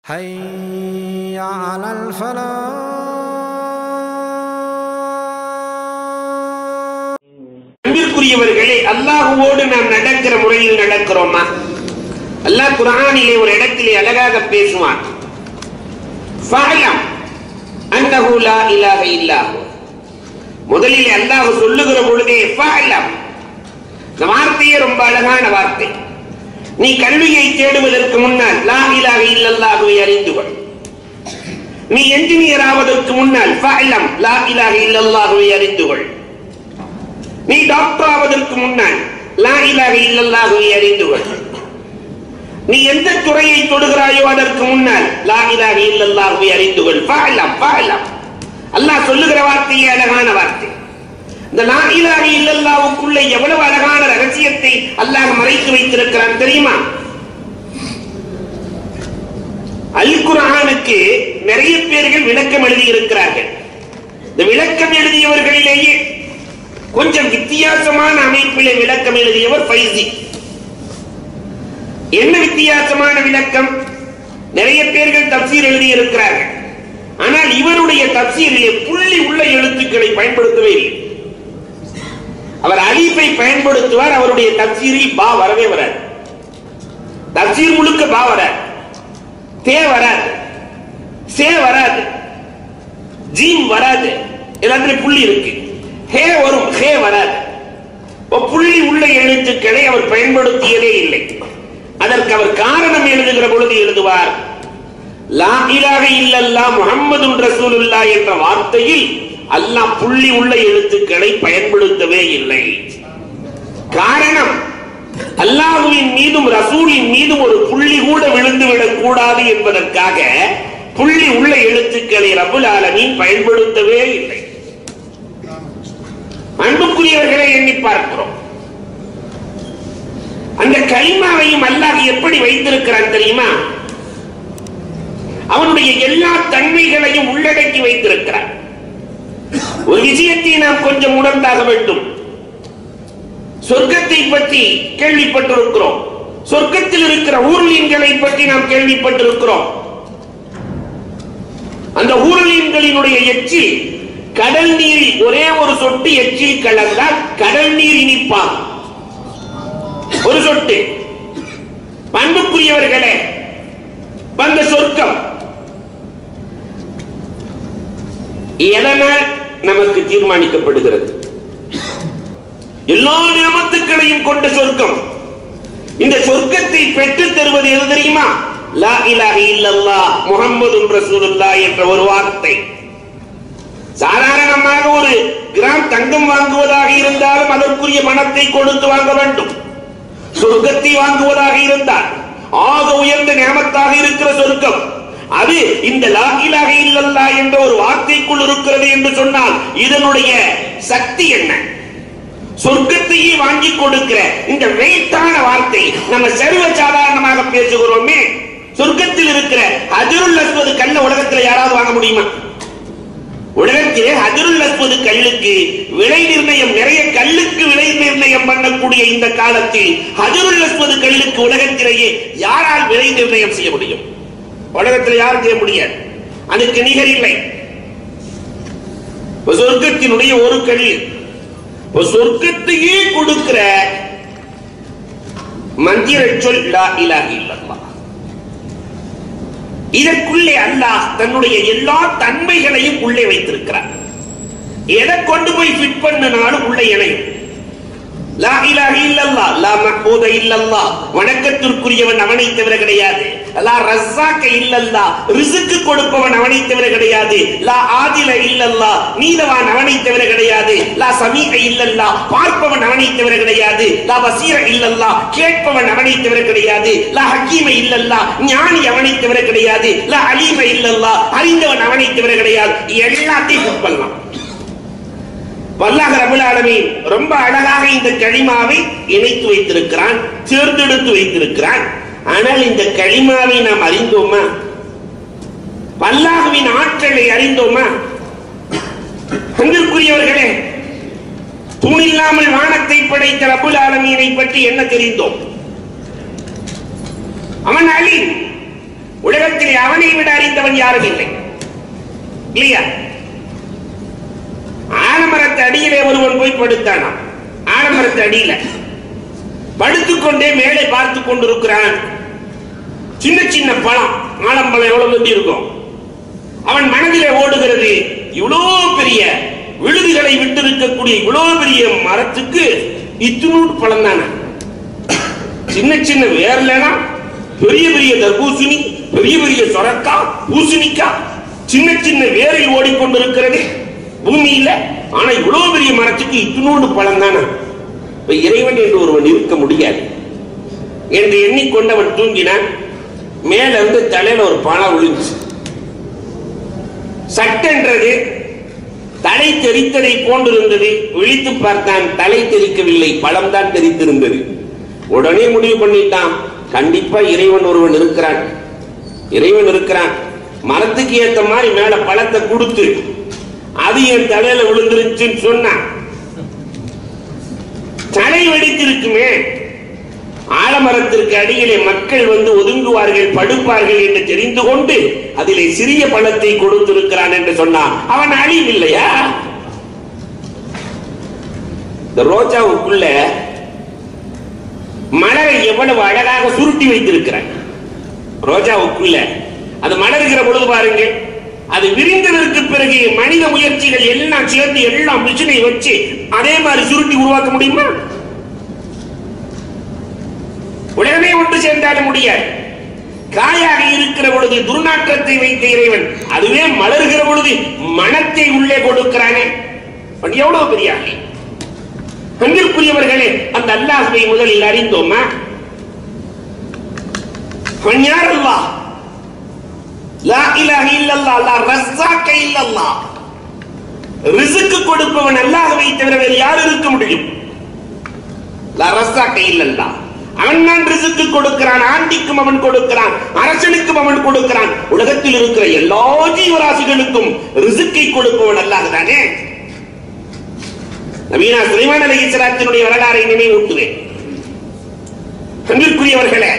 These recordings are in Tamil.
حي على الفلاح. அன்பிற்குரியவர்களே, அல்லாஹ்வோடு நாம் நடக்கிற முறையில் நடக்கிறோமா? அல்லாஹ் குர்ஆனிலே ஒரு இடத்திலே அழகாக பேசுவான். ஃபஅலம் அன்னஹு லா இலாஹ இல்லாஹு. முதலில் அல்லாஹ் சொல்லுகிற பொழுதே ஃபஅலம். இந்த வார்த்தையே ரொம்ப அழகான வார்த்தை. நீ கல்வியை தேடுவதற்கு முன்னால் லா இலாஹ இல்லல்லாஹுவை அறிந்து கொள். நீ என்ஜினியர் ஆவதற்கு முன்னால் ஃபஅலம் லா இலாஹ இல்லல்லாஹுவை அறிந்து கொள். நீ டாக்டர் ஆவதற்கு முன்னால் லா இலாஹ இல்லல்லாஹுவை அறிந்து கொள். நீ எந்த துறையை தொடுகிறாயோ அதற்கு முன்னால் லா இலாஹ இல்லல்லாஹுவை அறிந்து கொள். ஃபஅலம் ஃபஅலம். அல்லாஹ் சொல்லுகிற வார்த்தையே அழகான வார்த்தை. இந்த லா இலாஹ இல்லல்லாஹுக்குள்ள எவ்வளவு அழகான ரகசியத்தை அல்லாஹ் மறைத்து வைத்திருக்கிறான் தெரியுமா? அல் குர்ஆனுக்கு நிறைய பேர்கள் விளக்கம் எழுதி இருக்கிறார்கள். இந்த விளக்கம் எழுதியவர்களிலேயே கொஞ்சம் வித்தியாசமான அமைப்பிலே விளக்கம் எழுதியவர் ஃபைசி. என்ன வித்தியாசமான விளக்கம்? நிறைய பேர்கள் தப்சீர் எழுதி இருக்கிறார்கள். ஆனால் இவருடைய தப்சீரிலே புள்ளி உள்ள எழுத்துக்களை பயன்படுத்தவே இல்லை. அவர் அலிஃபை பயன்படுத்துவார். அவருடைய தப்சீரில் பா வரவே வராது. தப்சீர் முழுக்க பா வராது, தே வராது, சே வராது, ஜீம் வராது. எல்லாத்திலும் புள்ளி இருக்கு. ஹே வரும், ஹே வராது. புள்ளி உள்ள எழுத்துக்களை அவர் பயன்படுத்தியதே இல்லை. அதற்கு அவர் காரணம் எழுதுகிற பொழுது எழுதுவார், லா இலாஹ இல்லல்லாஹ் முஹம்மதுர் ரசூலுல்லாஹ் என்ற வார்த்தையில் அல்லாஹ் புள்ளி உள்ள எழுத்துக்களை பயன்படுத்தவே இல்லை. காரணம், அல்லாஹ்வின் மீதும் ரசூலின் மீதும் ஒரு புள்ளி கூட விழுந்துவிடக் கூடாது என்பதற்காக புள்ளி உள்ள எழுத்துக்களை ரப்புல் ஆலமீன் பயன்படுத்தவே இல்லை. அன்புக்குரியவர்களை எண்ணி பார்க்கிறோம். அந்த கலிமாவையும் அல்லாஹ் எப்படி வைத்திருக்கிறான் தெரியுமா? அவனுடைய எல்லா தன்மைகளையும் உள்ளடக்கி வைத்திருக்கிறான். ஒரு விஷயத்தை நாம் கொஞ்சம் உணர்ந்தாக வேண்டும். சொர்க்கத்தை பற்றி கேள்விப்பட்டிருக்கிறோம். சொர்க்கத்தில் இருக்கிற ஊர்லீன்களை பற்றி நாம் கேள்விப்பட்டிருக்கிறோம். அந்த ஊர்லீன்களினுடைய எச்சில் கடல் நீரில் ஒரே ஒரு சொட்டு எச்சில் கலந்தால் கடல் நீர் இனிப்பான். ஒரு சொட்டு. அன்புக்குரியவர்களே, வந்த சொர்க்கம் எதனால் நமக்கு தீர்மானிக்கப்படுகிறது? எல்லா நியமத்துக்களையும் கொண்ட சொர்க்கம். இந்த சொர்க்கத்தை பெற்றுத் தருவது எது தெரியுமா? லா இலாஹ இல்லல்லாஹ் முஹம்மதுர் ரசூலுல்லாஹ் என்ற ஒரு வார்த்தை. சாதாரணமாக ஒரு கிராம் தங்கம் வாங்குவதாக இருந்தாலும் அதற்குரிய பணத்தை கொடுத்து வாங்க வேண்டும். சொர்க்கத்தை வாங்குவதாக இருந்தால் ஆக உயர்ந்த நியமத்தாக இருக்கிற சொர்க்கம் அது இந்த லா இலாஹ இல்லல்லாஹ் என்ற ஒரு வார்த்தைக்குள் இருக்கிறது என்று சொன்னால் இதனுடைய சக்தி என்ன? சொர்க்கத்தையே வாங்கி கொடுக்கிற இந்த வெயிட்டான வார்த்தை நம்ம சர்வ சாதாரணமாக பேசுகிறோமே. சொர்க்கத்தில் இருக்கிற ஹஜ்ருல் அஸ்வத் கல்ல உலகத்தில் யாராவது வாங்க முடியுமா? உலகத்திலே ஹஜ்ருல் அஸ்வத் கல்லுக்கு விலை நிர்ணயம், நிறைய கல்லுக்கு விலை நிர்ணயம் பண்ணக்கூடிய இந்த காலத்தில் ஹஜ்ருல் அஸ்வத் கல்லுக்கு உலகத்திலேயே யாரால் விலை நிர்ணயம் செய்ய முடியும்? உலகத்தில் யாரும் செய்ய முடியாது. அதுக்கு நிகர் இல்லை. சொர்க்கத்தினுடைய ஒரு கல் சொர்க்கத்தையே கொடுக்கிற மந்திர சொல் லா இலாஹ இல்லல்லாஹ். இதற்குள்ளே அல்லாஹ் தன்னுடைய எல்லா தன்மைகளையும் உள்ளே வைத்திருக்கிறார். எதை கொண்டு போய் ஃபிட் பண்ணினாலும் உள்ளே இணையும். லா இலாஹ இல்லல்லாஹ், லா மஹ்பூத இல்லல்லாஹ், வணக்கத்திற்குரியவன் அவனை தவிர கிடையாது. லா ரஸாக இல்லல்லாஹ், ரிஸ்க் கொடுப்பவன் அவனை தவிர கிடையாது. லா ஆதில இல்லல்லாஹ், நீதவான் அவனை தவிர கிடையாது. லா சமீஅ இல்லல்லாஹ், பார்ப்பவன் அவனை தவிர கிடையாது. லா பஸீர இல்லல்லாஹ், கேட்பவன் அவனை தவிர கிடையாது. லா ஹக்கீம இல்லல்லாஹ், ஞானி அவனை தவிர கிடையாது. லா அலீம இல்லல்லாஹ், அறிந்தவன் அவனை தவிர கிடையாது. எல்லாத்தையும் ஃபிட் பண்ணலாம். அல்லாஹ் ரப்பல் ஆலமீன் ரொம்ப அழகாக இந்த கலிமாவை இணைத்து வைத்திருக்கிறான், தேர்ந்தெடுத்து வைத்திருக்கிறான். ஆனால் இந்த கலிமாவை நாம் அறிந்தோமா? அல்லாஹ்வின் ஆற்றலை அறிந்தோமா? அன்பிற்குரியவர்களே, தூணில்லாமல் வானத்தை படைத்த ரப்பல் ஆலமீனை பற்றி என்ன தெரிந்தோம்? அவன் அலீம், உலகத்தில் அவனை விட அறிந்தவன் யாரும் இல்லை இல்லையா? ஆலமரத்து அடியிலே ஒருவன் போய் படுத்தானாம். ஆலமரத்து அடியில படுத்துக்கொண்டே மேலே பார்த்து கொண்டிருக்கிறான். சின்ன சின்ன பழம், ஆலம்பழம் எவ்வளவு இருக்கும். அவன் மனதிலே ஓடுகிறது, இவ்வளவு பெரிய விழுதுகளை விட்டிருக்கக்கூடிய இவ்வளவு பெரிய மரத்துக்கு இத்தினூறு பழம் தானே. சின்ன சின்ன வேர்லனா பெரிய பெரிய தர்பூசணி, பெரிய பெரிய சொரக்கா, பூசணிக்கா சின்ன சின்ன வேரில் ஓடிக்கொண்டிருக்கிறது பூமியில. ஆனா இவ்வளவு பெரிய மரத்துக்கு இத்தினூறு பழம் தானே. இப்ப இறைவன் என்று ஒருவன் இருக்க முடியாது என்று எண்ணிக்கொண்டவன் தூங்கினான். மேல இருந்து தலையில ஒரு பழம் விழுந்துச்சு. சட்டென்றது தலை தெரித்ததை போன்றிருந்தது. விழித்து பார்த்தான், தலை தெரிக்கவில்லை, பழம் தான் தெரித்திருந்தது. உடனே முடிவு பண்ணிட்டான், கண்டிப்பா இறைவன் ஒருவன் இருக்கிறான், இறைவன் இருக்கிறான். மரத்துக்கு ஏத்த மாதிரி மேல பழத்தை கொடுத்து அது என் தலையில விழுந்துருச்சுன்னு சொன்னான். தலை வெடித்திருக்குமே. ஆலமரத்திற்கு அடியிலே மக்கள் வந்து ஒதுங்குவார்கள், படுப்பார்கள் என்று தெரிந்து கொண்டு அதிலே சிறிய பழத்தை கொடுத்திருக்கிறான் என்று சொன்னான். அவன் அழிவில்லையா? இந்த ரோஜாவுக்குள்ள மலரை எவ்வளவு அழகாக சுருட்டி வைத்திருக்கிறான். ரோஜாவுக்குள்ள அது மலர்கிற பொழுது பாருங்க, அது விரிந்ததற்கு பிறகு மனித முயற்சிகள் எல்லாம் சேர்ந்து எல்லாம் மிஷினை வச்சு அதே மாதிரி சுருட்டி உருவாக்க முடியுமா? உடனே ஒன்று சேர்ந்தாலும் முடியாது. காயாக இருக்கிற பொழுது துர்நாற்றத்தை வைத்த இறைவன் அதுவே மலர்கிற பொழுது மனத்தை உள்ளே கொடுக்கிறானே, எவ்வளவு பெரிய ஆளி. அன்பிற்குரியவர்களே, அந்த அல்லாஹ்வை முதலில் அறிந்தோமா? அவன் யார்? அல்லாஹ். லா இலாஹ இல்லல்லாஹ், லா ரஸ்ஸாக இல்லல்லாஹ். ரிஸ்க் கொடுப்பவன் அல்லாஹ்வை தவிர வேறு யார் இருக்க முடியும்? லா ரஸ்ஸாக இல்லல்லாஹ். அவன் தான் ரிஸ்க் கொடுக்கிறான். ஆண்டிக்கும் அவன் கொடுக்கிறான், அரசனுக்கும் அவன் கொடுக்கிறான். உலகத்தில் இருக்கிற எல்லா ஜீவராசிகளுக்கும் ரிஸ்கை கொடுப்பவன் அல்லாஹ் தானே. நபீனா சுலைமான் அலைஹிஸ்ஸலாத்தினுடைய வரலாறை நினைவூட்டுவேன். அன்பிற்குரியவர்களே,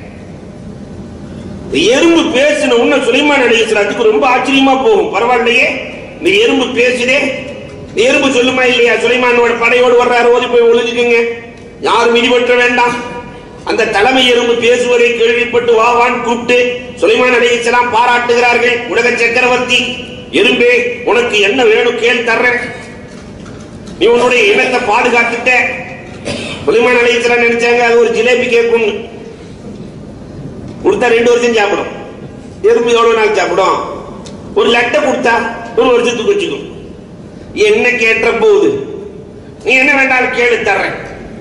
எறும்பு பேசின உன்ன சுலைமான் அலைஹிஸ்ஸலாத்துக்கு ரொம்ப ஆச்சரியமா போகும். பரவாயில்லையே, இந்த எறும்பு பேசுதே. எறும்பு சொல்லுமா இல்லையா, சுலைமானோட படையோடு வர்றாரு, ஓடி போய் ஒளிஞ்சுக்குங்க, யாரும் மிதிபற்ற வேண்டாம். அந்த தலைமை எறும்பு பேசுவதை கேள்விப்பட்டு வாவான் கூப்பிட்டு சுலைமான் அலைஹிஸ்ஸலாம் பாராட்டுகிறார்கள். உலக சக்கரவர்த்தி எறும்பே, உனக்கு என்ன வேணும் கேள், தர்றேன். நீ உன்னுடைய இனத்தை பாதுகாத்துட்ட. சுலைமான் அலைஹிஸ்ஸலாம் நினைச்சாங்க அது ஒரு ஜிலேபி கேட்கும், கொடுத்தா 2 வருஷம் சாப்பிடும். எறும்பு எவ்வளவு நாள் சாப்பிடும்? ஒரு லட்டை கொடுத்தா 1 வருஷத்துக்கு வச்சுக்கும். என்ன கேட்ட போகுது, நீ என்ன வேண்டாலும் கேளு, தர்றேன்.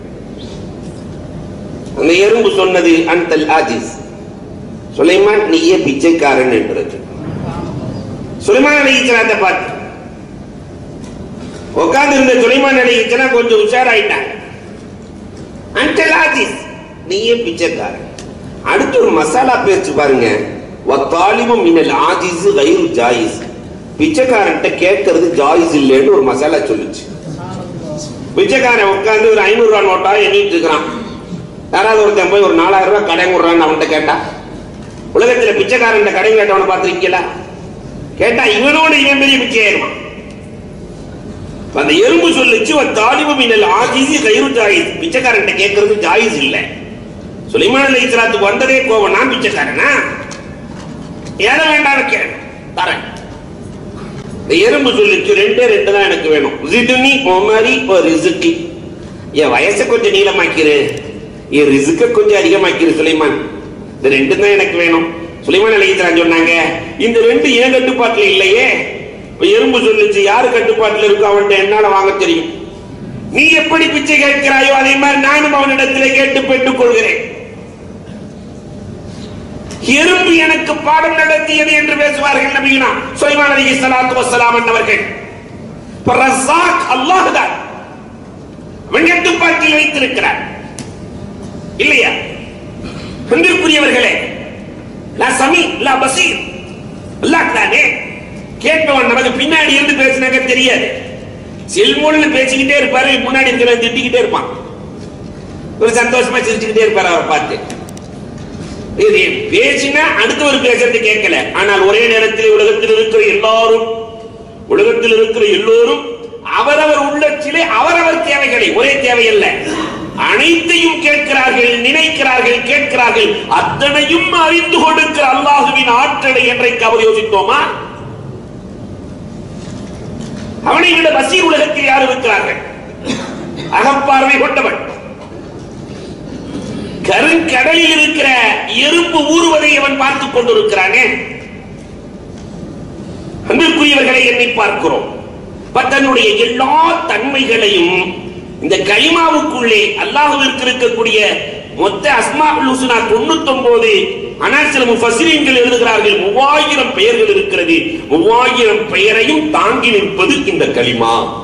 அந்த எறும்பு சொன்னது, அன்தல் ஆஜிஸ், சுலைமான் நீயே பிச்சைக்காரன் என்றது. சுலைமான் அலைஹிஸ்ஸலாத்தை பார்த்து உட்கார்ந்து இருந்த சுலைமான் அலைஹிஸ்ஸலாம் கொஞ்சம் உஷாராயிட்டாங்க. அன்தல் ஆஜிஸ், நீயே பிச்சைக்காரன். அடுத்து ஒரு மசாலா பேச்சு பாருங்க, வத்தாலிபு மினல் ஆஜிஸ் கைரு ஜாயிஸ். பிச்சைக்காரன்ட்ட கேட்கறது ஜாயிஸ் இல்லைன்னு ஒரு மசாலா சொல்லுச்சு. பிச்சைக்காரன் உட்கார்ந்து ஒரு 500 ரூபாய் நோட்டா எண்ணிட்டு இருக்கிறான். யாராவது ஒருத்தன் போய் ஒரு 4000 ரூபாய் கடன் கொடுறான்னு அவன்கிட்ட கேட்டா, உலகத்துல பிச்சைக்காரன் கடன் கேட்டவனை பார்த்திருக்கீங்களா? கேட்டா இவனோடு இவன் பெரிய பிச்சையாயிருவான். அந்த எறும்பு சொல்லுச்சு, வத்தாலிபு மினல் ஆஜிஸ் கைரு ஜாயிஸ். பிச்சைக்காரன் கேட்கறது ஜாயிஸ் இல்லை. சுலைமான் அலைஹிஸ்ஸலாத்துக்கு வந்ததே கோபம், நான் பிச்சைக்காரனா, ஏதோ வேண்டாம் கேள், தரேன். எறும்பு சொல்லிச்சு, 2 தான் எனக்கு வேணும். ஜிதுனி உமரி வ ரிஸ்கி. என் வயசை கொஞ்சம் நீளமாக்கிரு, என் ரிஸ்க கொஞ்சம் அதிகமாக்கிரு சுலைமான். இந்த 2 தான் எனக்கு வேணும். சுலைமான் அலைஹிஸ்ஸலாம் சொன்னாங்க, இந்த 2 ஏன் கட்டுப்பாட்டுல இல்லையே. எறும்பு சொல்லிச்சு, யாரு கட்டுப்பாட்டுல இருக்கோ அவன்கிட்ட என்னால வாங்க தெரியும். நீ எப்படி பிச்சை கேட்கிறாயோ அதே மாதிரி நானும் அவனிடத்திலே கேட்டு பெற்றுக் கொள்கிறேன். எறும்பு எனக்கு பாடம் நடத்தியது என்று பேசுவார்கள் நபினா சுலைமான் அலைஹிஸ்ஸலாத்து வஸ்ஸலாம் அவர்கள். ரஸாக் அல்லாஹ் தான், அவன் கட்டுப்பாட்டில் வைத்திருக்கிறார் இல்லையா? அன்பிற்குரியவர்களே, லா சமீ லா பசீர், அல்லாஹ் தானே. கேட்பவன் நமக்கு பின்னாடி இருந்து பேசினாக்க தெரியாது. செல்மோன்னு பேசிக்கிட்டே இருப்பாரு, முன்னாடி இருக்கிற திட்டிக்கிட்டே இருப்பான். ஒரு சந்தோஷமா சிரிச்சுக்கிட்டே இருப்பாரு அவரை பார்த்து. பேசினா அடுத்தவர் பேசுறது கேட்கல. ஆனால் ஒரே நேரத்தில் உலகத்தில் இருக்கிற எல்லோரும் அவரவர் உள்ளத்திலே அவரவர் தேவைகளை, ஒரே தேவையல்ல, அனைத்தையும் கேட்கிறார்கள், நினைக்கிறார்கள், கேட்கிறார்கள். அத்தனையும் அறிந்து கொடுக்கிற அல்லாஹுவின் ஆற்றலை என்றைக்காவது யோசித்தோமா? அவனை விட பசீர் உலகத்தில் யார் இருக்கிறார்கள்? அகப்பார்வை கொண்டவன். கருங்கடலில் இருக்கிற எறும்பு ஊறுவதை அவன் பார்த்துக் கொண்டிருக்கிறானே. அன்பிற்குரியவர்களை எண்ணி பார்க்கிறோம். தன்னுடைய எல்லா தன்மைகளையும் இந்த கலிமாவுக்குள்ளே அல்லாஹ்விற்கு இருக்கக்கூடிய மொத்த அஸ்மாஉல் ஹுஸ்னா 99. ஆனால் சில முஃபஸ்ஸிரீன்கள் எழுதுகிறார்கள் 3000 பெயர்கள் இருக்கிறது. 3000 பெயரையும் தாங்கி நிற்பது இந்த கலிமா.